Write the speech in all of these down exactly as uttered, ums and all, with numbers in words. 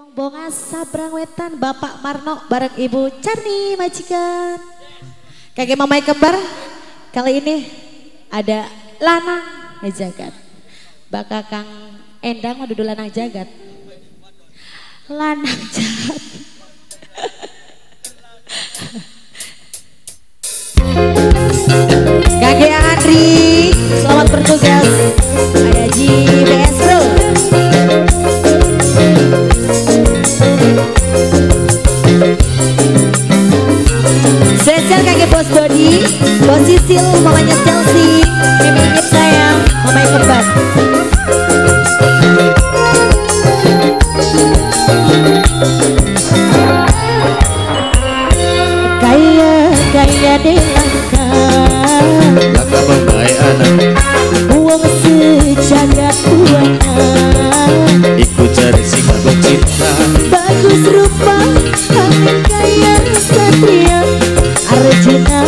Bongas Sabrang Wetan Bapak Marno bareng Ibu Carni majikan. Kakek mamai kembar. Kali ini ada lanang jagat. Bakal Kang Endang mau duduk lanang jagat. Lanang jagat. Kakek Andri, selamat bertugas. Ayah Ji B S Bro. Spesial kakek Bos Dodi, Bos Sisil, mamanya Chelsea, Mimi Ingit sayang, mamanya kembar. Kaya kaya delangka, laka pembaik anak, uang sejagat buana. ikut cari si kagum cinta, Bagus rupa, angin kaya satria Arjuna.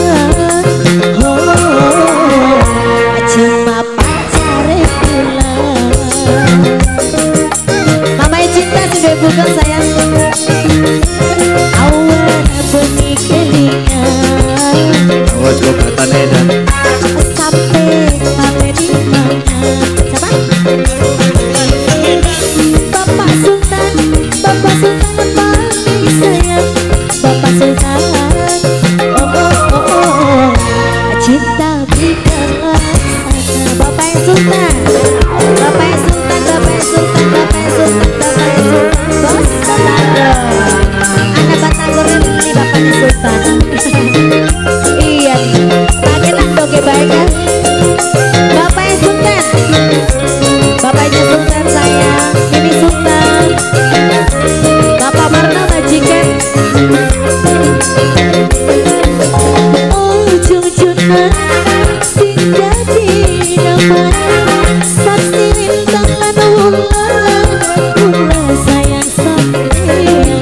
Oh, cuma pacare pula. Mamai cinta sudah bukan sayang. Awan bunyi kelingan, awas lo kata nedan, sampai sampai di mana? Siapa? Bapak Sultan, Bapak Sultan paling sayang, Bapak Sultan. Oh oh oh oh, cinta berikanlah sana. Bapak yang Sultan, Bapak yang Sultan, Bapak yang Sultan, Bapak yang Sultan, Bapak yang Sultan, Bos Batagor. Anak Batagor ini bapaknya Sultan. Iya nih, bagian doge baik kan? Bapak yang Sultan, bapaknya Sultan sayang, Mimi Sultan, Bapak Marno majikan. Oh junjungan sing dadi nama, saksi rintangan ulang ulang sayang sampeyan.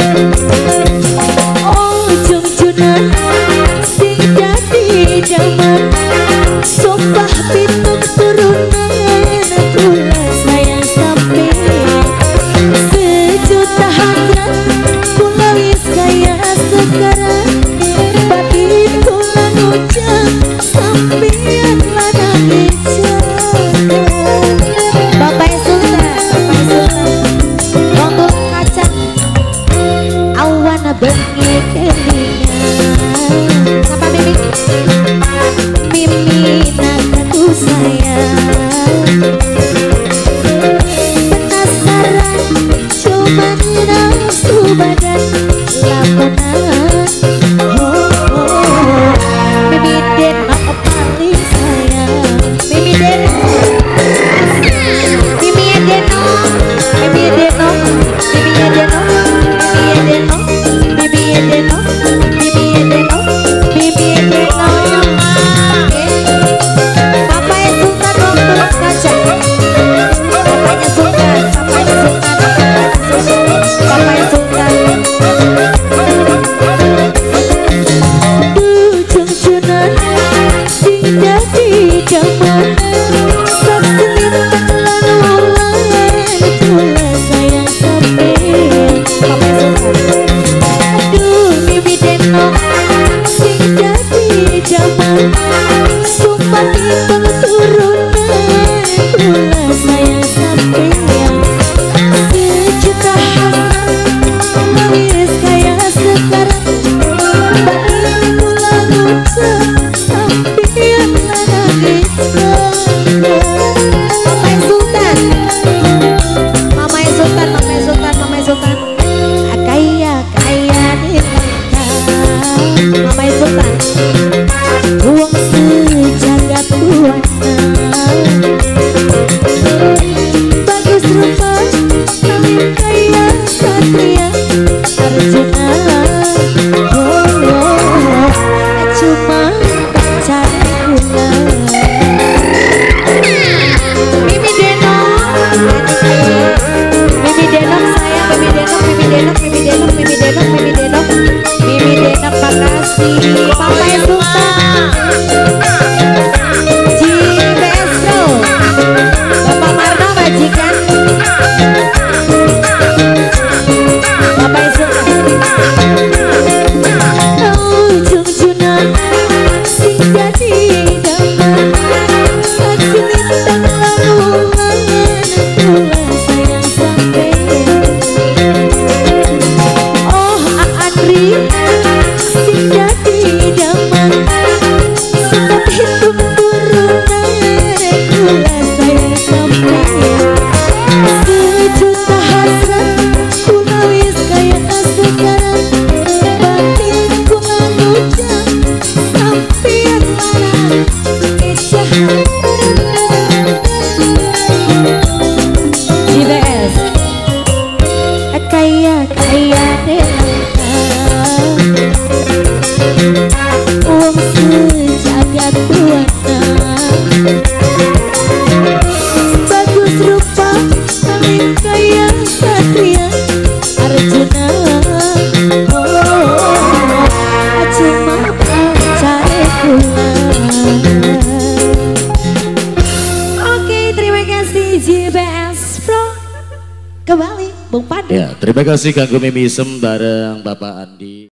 Oh junjungan sing dadi nama, sumpah pitung turunan ulang sayang sampeyan. Sejuta hajat kula wis kaya sekarang, batin kula ngucap sampeyan lanang jagat. Bapak Sultan, Bapak Sultan, wong tulung kacang awan bengi kelingan. Sapa Mimi? Mimi nagaku sayang. Penasaran cuma nafsu badan lamunan. Oh, oh, Mimi Deno paling sayang. Mimi Deno, Mimi Deno, Mimi Deno, Mimi Deno, Mimi Deno, Mimi Deno, Mimi Deno, Mimi Deno. Papa yang Sultan dong tulung kaca. Bapaknya Sultan, bapaknya Sultan, bapaknya Sultan. Junjunan sing dadi jaman, saksi lintang lan ulangan kula sayang sampeyan. Bapaknya Sultan. Aduh Mimi Deno sing dadi jaman, sumpah pitung turunan kula sayang sampeyan. Sejuta hasrat wis kaya sekarang, batin kula ngucap sampeyan lanang jagat. Mamai Sultan, Mamai Sultan, Mamai Sultan, Mamai Sultan, kaya kaya dilangka. Mamai Sultan, uang sejagat buana. Bagus rupa, angin kaya satria Arjuna. Oh, oh, cuma pacar gula. Mimi Deno, Mimi Deno sayang, Mimi Deno, Mimi Deno, Mimi Deno, Mimi Deno, Mimi Deno, Mimi Deno, makasih. Papa yang Sultan, Ji B S Bro, Bapak Marno majikan. kaya kaya wong sejagat buana bagus rupa paling kaya satria Arjuna oh cuma pancare kula. Oke, terima kasih J B S Pro kembali Bung Padu. Ya, terima kasih kanggo Mimi Sem bareng Bapak Andi.